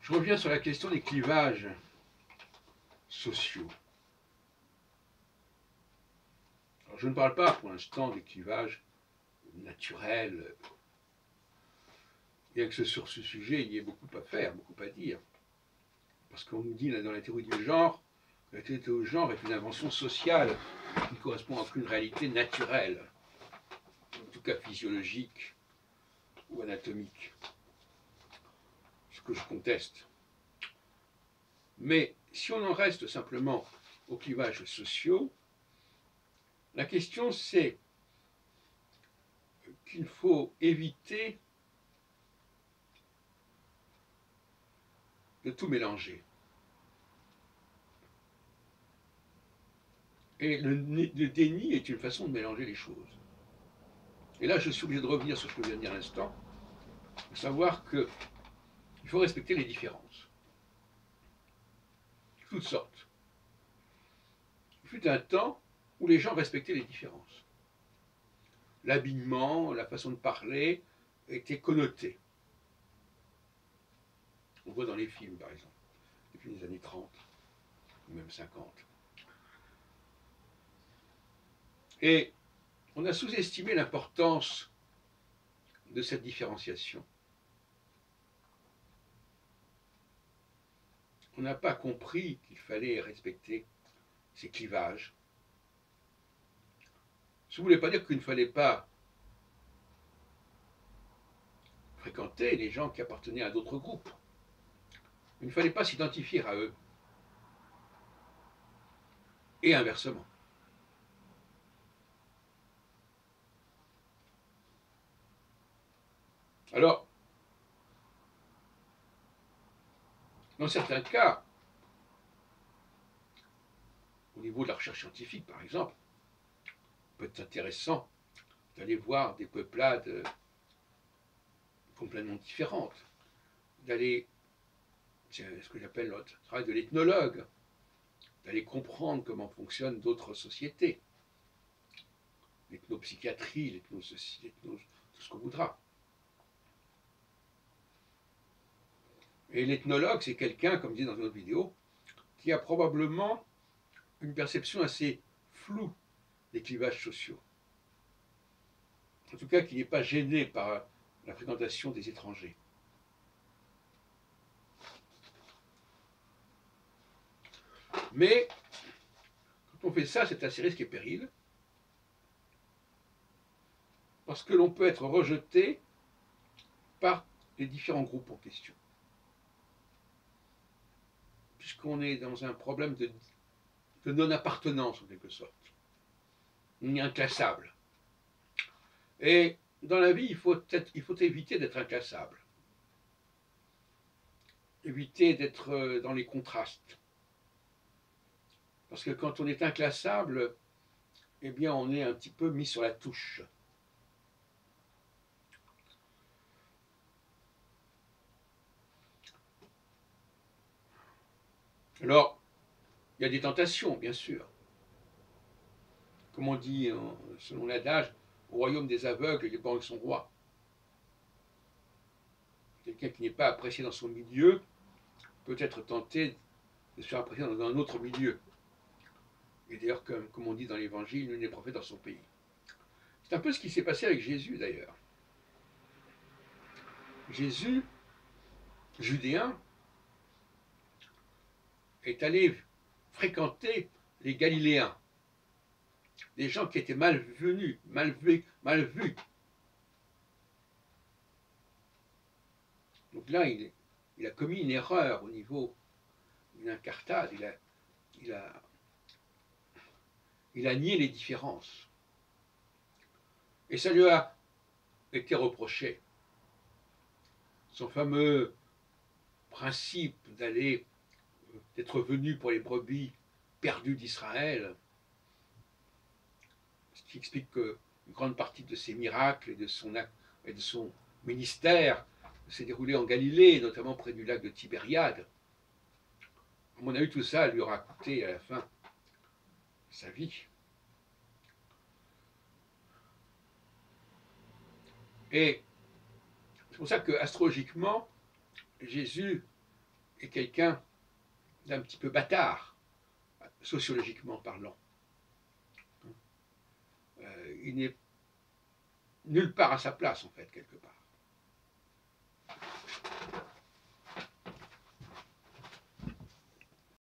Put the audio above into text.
Je reviens sur la question des clivages sociaux. Alors, je ne parle pas pour l'instant des clivages naturels, bien que sur ce sujet il y ait beaucoup à faire, beaucoup à dire. Parce qu'on nous dit là, dans la théorie du genre, que la théorie du genre est une invention sociale qui ne correspond à aucune réalité naturelle, en tout cas physiologique ou anatomique. Ce que je conteste. Mais si on en reste simplement aux clivages sociaux, la question c'est qu'il faut éviter de tout mélanger. Et le déni est une façon de mélanger les choses. Et là, je suis obligé de revenir sur ce que je viens de dire à l'instant, de savoir qu'il faut respecter les différences. Toutes sortes. Il fut un temps où les gens respectaient les différences. L'habillement, la façon de parler étaient connotés. On voit dans les films, par exemple, les films des années 30, ou même 50. Et on a sous-estimé l'importance de cette différenciation. On n'a pas compris qu'il fallait respecter ces clivages. Ça ne voulait pas dire qu'il ne fallait pas fréquenter les gens qui appartenaient à d'autres groupes. Il ne fallait pas s'identifier à eux. Et inversement. Alors, dans certains cas, au niveau de la recherche scientifique par exemple, il peut être intéressant d'aller voir des peuplades complètement différentes, d'aller, c'est ce que j'appelle le travail de l'ethnologue, d'aller comprendre comment fonctionnent d'autres sociétés, l'ethnopsychiatrie, l'ethno-ceci, tout ce qu'on voudra. Et l'ethnologue, c'est quelqu'un, comme dit dans une autre vidéo, qui a probablement une perception assez floue des clivages sociaux. En tout cas, qui n'est pas gêné par la fréquentation des étrangers. Mais, quand on fait ça, c'est assez risque et péril, parce que l'on peut être rejeté par les différents groupes en question. Puisqu'on est dans un problème de non-appartenance, en quelque sorte. On est inclassable. Et dans la vie, il faut éviter d'être inclassable. Éviter d'être dans les contrastes. Parce que quand on est inclassable, eh bien, on est un petit peu mis sur la touche. Alors, il y a des tentations, bien sûr. Comme on dit, selon l'adage, au royaume des aveugles, les banques sont rois. Quelqu'un qui n'est pas apprécié dans son milieu peut être tenté de se faire apprécier dans un autre milieu. Et d'ailleurs, comme on dit dans l'Évangile, nul n'est prophète dans son pays. C'est un peu ce qui s'est passé avec Jésus, d'ailleurs. Jésus, judéen, est allé fréquenter les Galiléens, des gens qui étaient mal venus, mal vus. Donc là, il a commis une erreur au niveau d'une incartade, il a nié les différences. Et ça lui a été reproché. Son fameux principe d'être venu pour les brebis perdues d'Israël, ce qui explique qu'une grande partie de ses miracles et de son ministère s'est déroulé en Galilée, notamment près du lac de Tibériade. À mon avis, tout ça lui aura coûté à la fin sa vie. Et c'est pour ça que, astrologiquement, Jésus est quelqu'un d'un petit peu bâtard, sociologiquement parlant. Il n'est nulle part à sa place, en fait, quelque part.